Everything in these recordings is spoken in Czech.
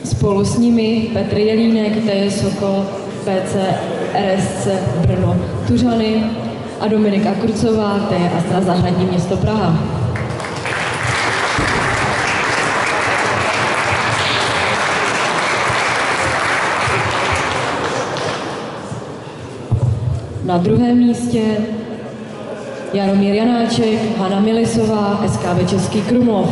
Spolu s nimi Petr Jelínek, TJ Sokol, PC RSC Brno Tuřany a Dominika Kurcová, TJ Astra Zahradní město Praha. Na druhém místě Jaromír Janáček, Hana Milisová, SKB Český Krumlov.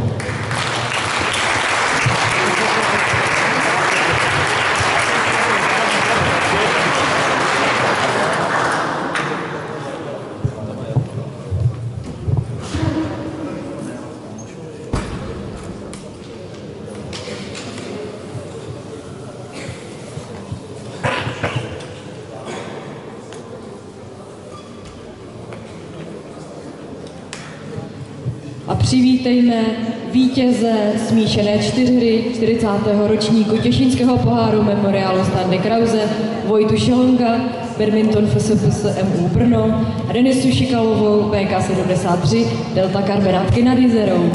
A přivítejme vítěze smíšené čtyřhry 40. ročníku Těšínského poháru Memoriálu Standy Krause, Vojtu Šelonga, badminton FSPS MU Brno, Denisu Šikalovou, PK73, Delta Karbenátky nad Jizerou.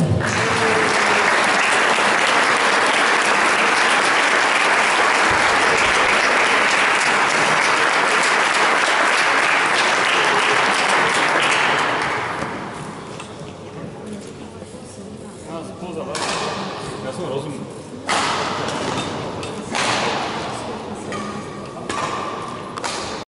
Já jsem rozumím.